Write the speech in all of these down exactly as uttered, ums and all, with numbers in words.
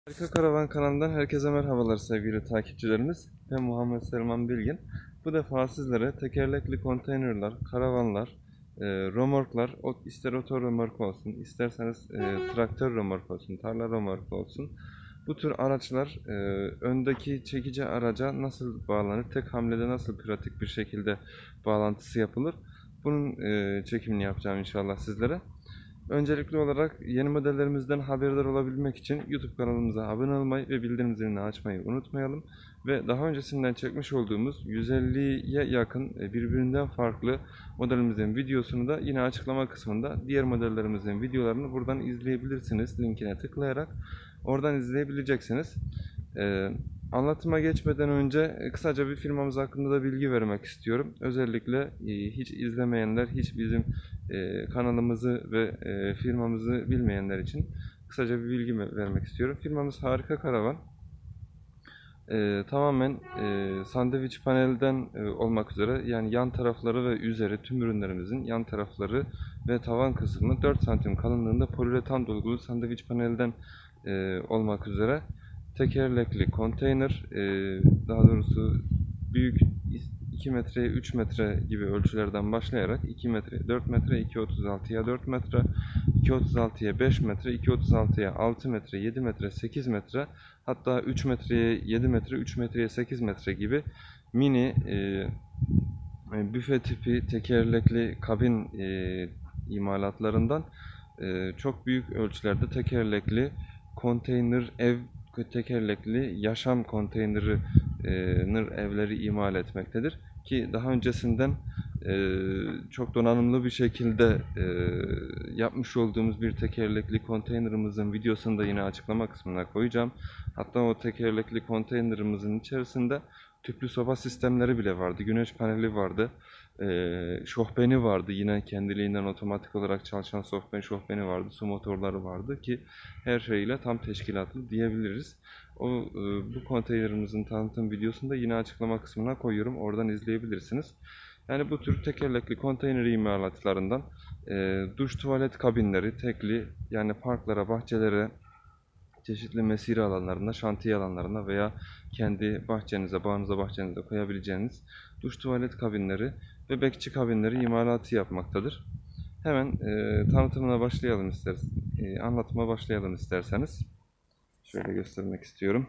Harika Karavan kanalından herkese merhabalar sevgili takipçilerimiz. Ben Muhammed Selman Bilgin. Bu defa sizlere tekerlekli konteynerler, karavanlar, e, römorklar, o- ister oto römork olsun, isterseniz e, traktör römork olsun, tarla römork olsun. Bu tür araçlar e, öndeki çekici araca nasıl bağlanır, tek hamlede nasıl pratik bir şekilde bağlantısı yapılır? Bunun e, çekimini yapacağım inşallah sizlere. Öncelikli olarak yeni modellerimizden haberdar olabilmek için YouTube kanalımıza abone olmayı ve bildirim zilini açmayı unutmayalım. Ve daha öncesinden çekmiş olduğumuz yüz elliye yakın birbirinden farklı modelimizin videosunu da yine açıklama kısmında diğer modellerimizin videolarını buradan izleyebilirsiniz. Linkine tıklayarak oradan izleyebileceksiniz. Ee, Anlatıma geçmeden önce kısaca bir firmamız hakkında da bilgi vermek istiyorum. Özellikle e, hiç izlemeyenler, hiç bizim e, kanalımızı ve e, firmamızı bilmeyenler için kısaca bir bilgi vermek istiyorum. Firmamız Harika Karavan. E, tamamen e, sandviç panelden e, olmak üzere, yani yan tarafları ve üzeri, tüm ürünlerimizin yan tarafları ve tavan kısmı dört santim kalınlığında poliüretan dolgulu sandviç panelden e, olmak üzere tekerlekli konteyner, e, daha doğrusu büyük iki metreye üç metre gibi ölçülerden başlayarak iki metre, dört metre, iki otuz altıya dört metre, iki otuz altıya beş metre, iki otuz altıya altı metre, yedi metre, sekiz metre, hatta üç metreye yedi metre, üç metreye sekiz metre gibi mini e, büfe tipi tekerlekli kabin e, imalatlarından e, çok büyük ölçülerde tekerlekli konteyner ev, tekerlekli yaşam konteyneri e, evleri imal etmektedir. Ki daha öncesinden e, çok donanımlı bir şekilde e, yapmış olduğumuz bir tekerlekli konteynerimizin videosunu da yine açıklama kısmına koyacağım. Hatta o tekerlekli konteynerimizin içerisinde tüplü soba sistemleri bile vardı. Güneş paneli vardı. E, şofbeni vardı. Yine kendiliğinden otomatik olarak çalışan şofben, şofbeni vardı. Su motorları vardı ki her şeyle tam teşkilatlı diyebiliriz. O e, bu konteynerimizin tanıtım videosunu da yine açıklama kısmına koyuyorum. Oradan izleyebilirsiniz. Yani bu tür tekerlekli konteyner imalatlarından e, duş tuvalet kabinleri tekli, yani parklara, bahçelere, çeşitli mesire alanlarında, şantiye alanlarında veya kendi bahçenize, bağınıza, bahçenize koyabileceğiniz duş tuvalet kabinleri ve bekçi kabinleri imalatı yapmaktadır. Hemen e, tanıtımına başlayalım isterseniz, e, anlatıma başlayalım isterseniz. Şöyle göstermek istiyorum.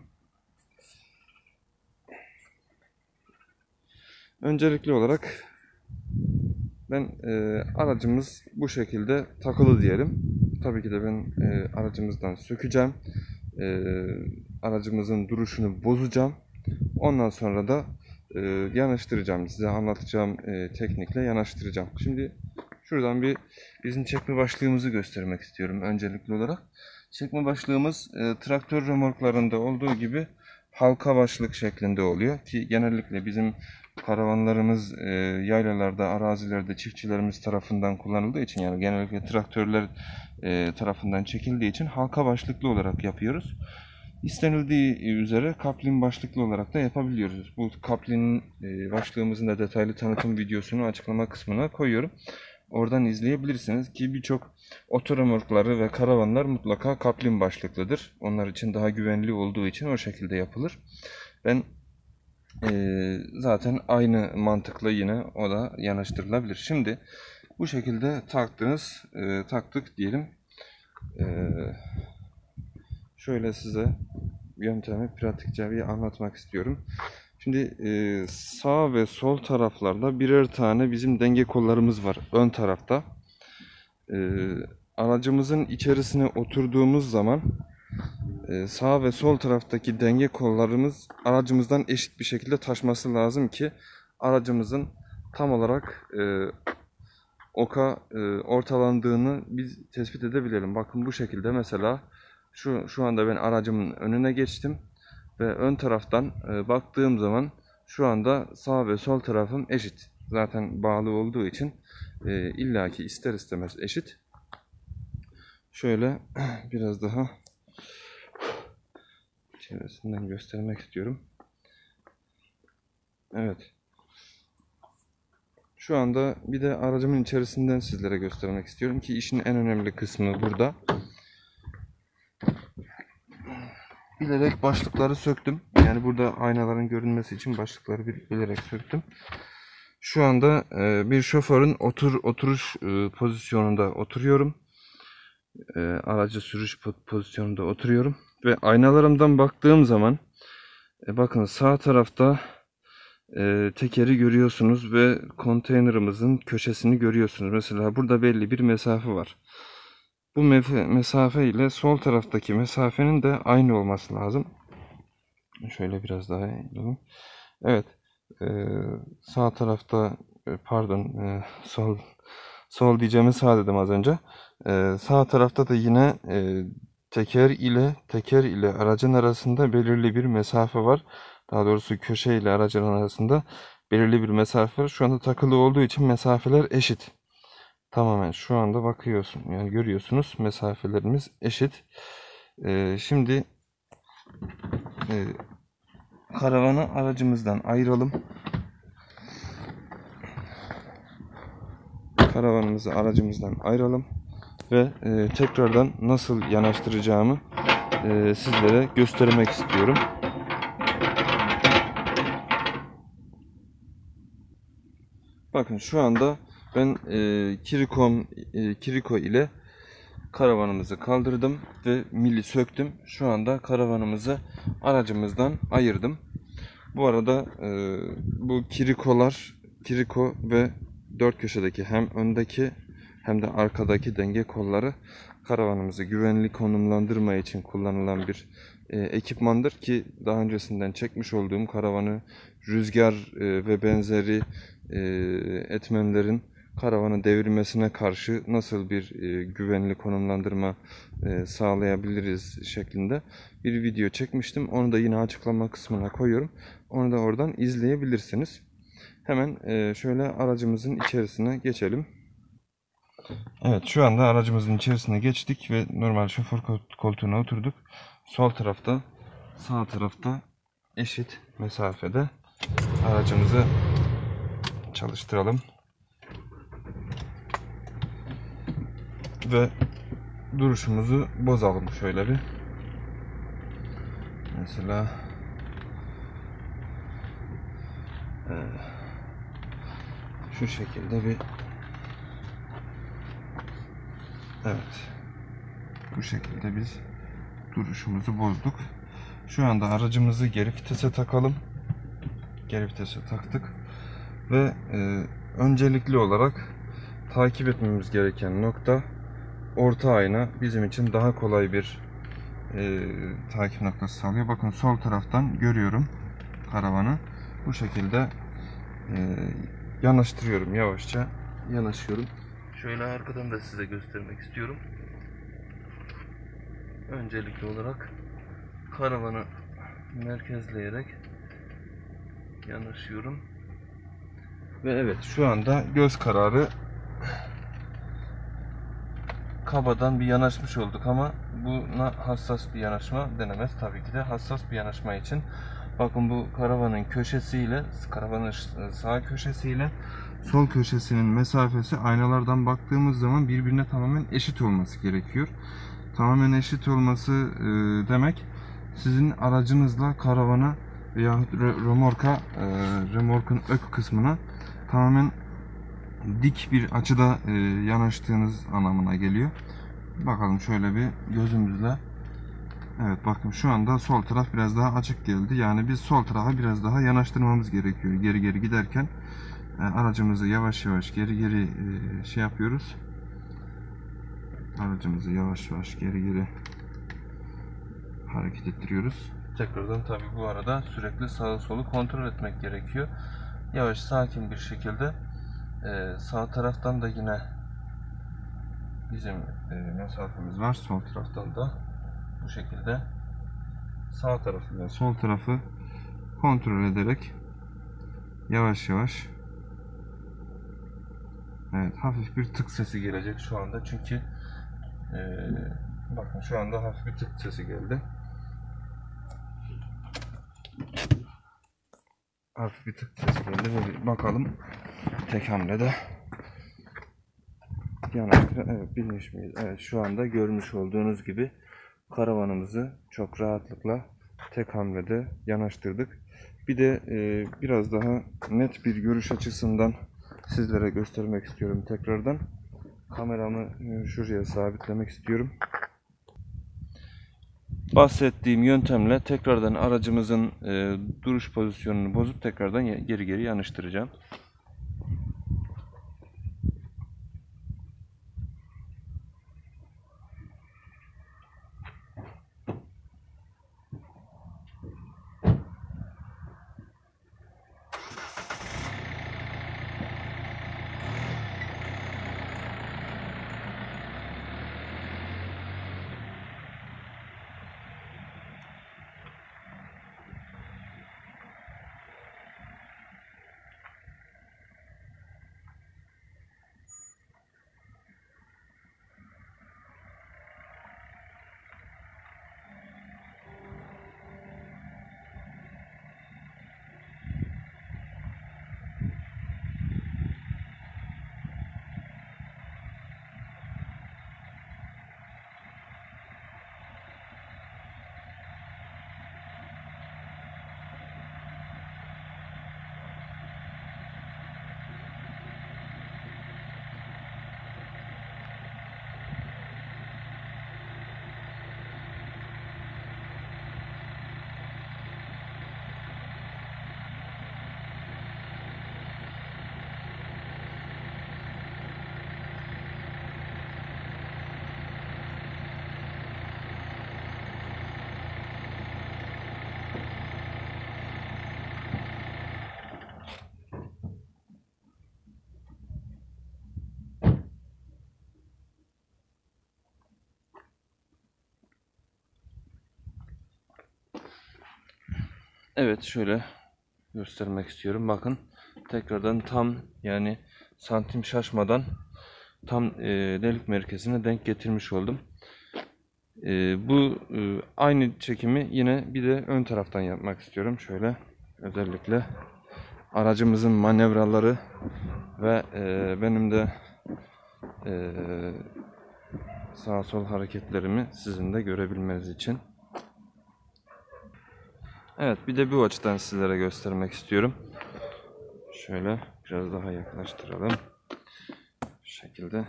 Öncelikli olarak ben e, aracımız bu şekilde takılı diyelim. Tabii ki de ben e, aracımızdan sökeceğim. E, aracımızın duruşunu bozacağım. Ondan sonra da e, yanaştıracağım. Size anlatacağım e, teknikle yanaştıracağım. Şimdi şuradan bir bizim çekme başlığımızı göstermek istiyorum öncelikli olarak. Çekme başlığımız e, traktör römorklarında olduğu gibi halka başlık şeklinde oluyor ki genellikle bizim karavanlarımız e, yaylalarda, arazilerde çiftçilerimiz tarafından kullanıldığı için, yani genellikle traktörler e, tarafından çekildiği için halka başlıklı olarak yapıyoruz. İstenildiği üzere kaplin başlıklı olarak da yapabiliyoruz. Bu kaplinin e, başlığımızın da detaylı tanıtım videosunu açıklama kısmına koyuyorum. Oradan izleyebilirsiniz ki birçok otorömorkları ve karavanlar mutlaka kaplin başlıklıdır. Onlar için daha güvenli olduğu için o şekilde yapılır. Ben e, zaten aynı mantıkla yine o da yanaştırılabilir. Şimdi bu şekilde taktınız, e, taktık diyelim. E, şöyle size yöntemi pratikçe bir anlatmak istiyorum. Şimdi e, sağ ve sol taraflarda birer tane bizim denge kollarımız var ön tarafta. E, aracımızın içerisine oturduğumuz zaman e, sağ ve sol taraftaki denge kollarımız aracımızdan eşit bir şekilde taşması lazım ki aracımızın tam olarak e, oka e, ortalandığını biz tespit edebilelim. Bakın bu şekilde mesela şu şu anda ben aracımın önüne geçtim ve ön taraftan e, baktığım zaman şu anda sağ ve sol tarafım eşit. Zaten bağlı olduğu için e, illaki ister istemez eşit. Şöyle biraz daha çevresinden göstermek istiyorum. Evet. Şu anda bir de aracımın içerisinden sizlere göstermek istiyorum ki işin en önemli kısmı burada. bilerek başlıkları söktüm. Yani burada aynaların görünmesi için başlıkları bilerek söktüm. Şu anda e, bir şoförün otur oturuş e, pozisyonunda oturuyorum. E, aracı sürüş pozisyonunda oturuyorum. Ve aynalarımdan baktığım zaman e, bakın sağ tarafta e, tekeri görüyorsunuz ve konteynerimizin köşesini görüyorsunuz. Mesela burada belli bir mesafe var. Bu mesafe ile sol taraftaki mesafenin de aynı olması lazım. Şöyle biraz daha eğilelim. Evet. E, sağ tarafta e, pardon e, sol sol diyeceğimi sağ dedim az önce. E, sağ tarafta da yine e, teker ile teker ile aracın arasında belirli bir mesafe var. Daha doğrusu köşe ile aracın arasında belirli bir mesafe var. Şu anda takılı olduğu için mesafeler eşit. Tamamen şu anda bakıyorsun. Yani görüyorsunuz mesafelerimiz eşit. Ee, şimdi e, karavanı aracımızdan ayıralım. Karavanımızı aracımızdan ayıralım. Ve e, tekrardan nasıl yanaştıracağımı e, sizlere göstermek istiyorum. Bakın şu anda ben e, Kirikom, e, Kiriko ile karavanımızı kaldırdım ve mili söktüm. Şu anda karavanımızı aracımızdan ayırdım. Bu arada e, bu Kirikolar, Kiriko ve dört köşedeki hem öndeki hem de arkadaki denge kolları karavanımızı güvenli konumlandırma için kullanılan bir e, ekipmandır ki daha öncesinden çekmiş olduğum karavanı rüzgar e, ve benzeri e, etmenlerin karavanın devrilmesine karşı nasıl bir e, güvenli konumlandırma e, sağlayabiliriz şeklinde bir video çekmiştim. Onu da yine açıklama kısmına koyuyorum. Onu da oradan izleyebilirsiniz. Hemen e, şöyle aracımızın içerisine geçelim. Evet, şu anda aracımızın içerisine geçtik ve normal şoför koltuğuna oturduk. Sol tarafta, sağ tarafta eşit mesafede aracımızı çalıştıralım. Ve duruşumuzu bozalım şöyle bir. Mesela e, şu şekilde bir evet bu şekilde biz duruşumuzu bozduk. Şu anda aracımızı geri vitese takalım. Geri vitese taktık ve e, öncelikli olarak takip etmemiz gereken nokta orta ayna bizim için daha kolay bir e, takip noktası sağlıyor. Bakın sol taraftan görüyorum karavanı. Bu şekilde e, yanaştırıyorum, yavaşça yanaşıyorum. Şöyle arkadan da size göstermek istiyorum. Öncelikli olarak karavanı merkezleyerek yanaşıyorum. Ve evet, şu anda göz kararı kabadan bir yanaşmış olduk ama buna hassas bir yanaşma denemez. Tabii ki de hassas bir yanaşma için bakın bu karavanın köşesiyle karavanın sağ köşesiyle sol köşesinin mesafesi aynalardan baktığımız zaman birbirine tamamen eşit olması gerekiyor. Tamamen eşit olması e, demek sizin aracınızla karavana veya remorka e, remorkun ök kısmına tamamen dik bir açıda e, yanaştığınız anlamına geliyor. Bakalım şöyle bir gözümüzle. Evet, bakın şu anda sol taraf biraz daha açık geldi. Yani biz sol tarafa biraz daha yanaştırmamız gerekiyor. Geri geri giderken e, aracımızı yavaş yavaş geri geri e, şey yapıyoruz. Aracımızı yavaş yavaş geri geri hareket ettiriyoruz. Tekrardan tabi bu arada sürekli sağa solu kontrol etmek gerekiyor. Yavaş sakin bir şekilde e, sağ taraftan da yine bizim e, mesafemiz var. Sol taraftan da bu şekilde sağ tarafı ve sol tarafı kontrol ederek yavaş yavaş, evet, hafif bir tık sesi gelecek şu anda çünkü e, bakın şu anda hafif bir tık sesi geldi. Hafif bir tık sesi geldi ve bir bakalım tek hamlede yanaştır. Evet, bilmiş miyiz? Evet, şu anda görmüş olduğunuz gibi karavanımızı çok rahatlıkla tek hamlede yanaştırdık. Bir de e, biraz daha net bir görüş açısından sizlere göstermek istiyorum tekrardan. Kameramı e, şuraya sabitlemek istiyorum. Bahsettiğim yöntemle tekrardan aracımızın e, duruş pozisyonunu bozup tekrardan geri geri yanaştıracağım. Evet, şöyle göstermek istiyorum. Bakın, tekrardan tam, yani santim şaşmadan tam e, delik merkezine denk getirmiş oldum. E, bu e, aynı çekimi yine bir de ön taraftan yapmak istiyorum. Şöyle özellikle aracımızın manevraları ve e, benim de e, sağ sol hareketlerimi sizin de görebilmeniz için. Evet, bir de bu açıdan sizlere göstermek istiyorum. Şöyle biraz daha yaklaştıralım. Bu şekilde.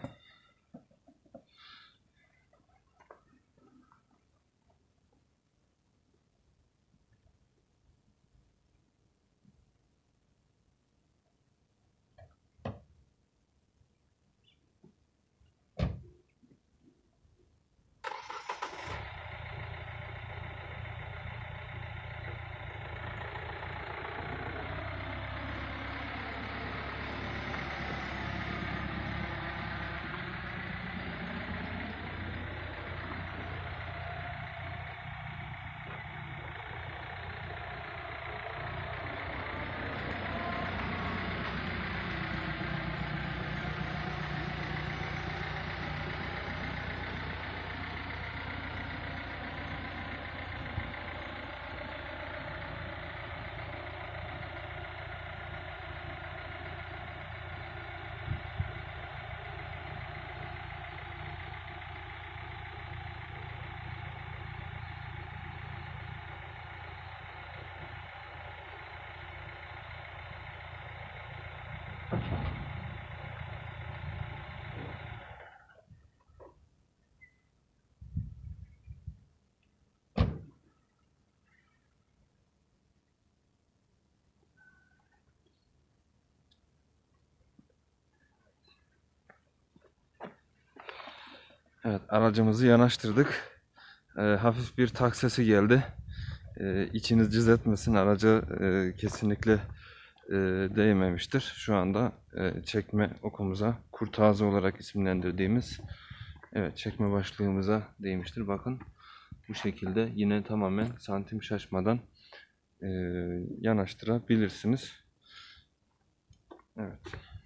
Evet, aracımızı yanaştırdık. E, hafif bir tak sesi geldi. E, içiniz cız etmesin, araca e, kesinlikle e, değmemiştir. Şu anda e, çekme okumuza kurt ağzı olarak isimlendirdiğimiz, evet, çekme başlığımıza değmiştir. Bakın, bu şekilde yine tamamen santim şaşmadan e, yanaştırabilirsiniz. Evet.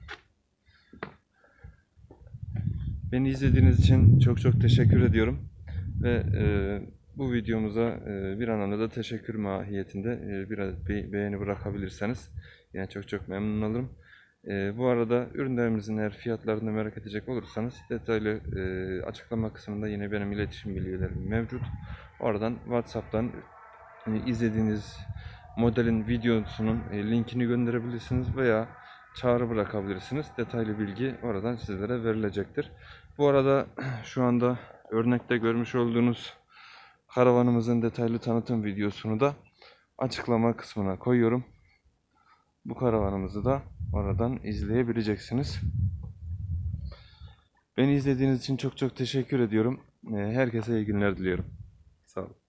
Beni izlediğiniz için çok çok teşekkür ediyorum ve e, bu videomuza e, bir anlamda da teşekkür mahiyetinde e, biraz be beğeni bırakabilirseniz yani çok çok memnun olurum. Ee, bu arada ürünlerimizin eğer fiyatlarını merak edecek olursanız detaylı e, açıklama kısmında yine benim iletişim bilgilerim mevcut. Oradan WhatsApp'tan e, izlediğiniz modelin videosunun e, linkini gönderebilirsiniz veya çağrı bırakabilirsiniz. Detaylı bilgi oradan sizlere verilecektir. Bu arada şu anda örnekte görmüş olduğunuz karavanımızın detaylı tanıtım videosunu da açıklama kısmına koyuyorum. Bu karavanımızı da oradan izleyebileceksiniz. Beni izlediğiniz için çok çok teşekkür ediyorum. Herkese iyi günler diliyorum. Sağ olun.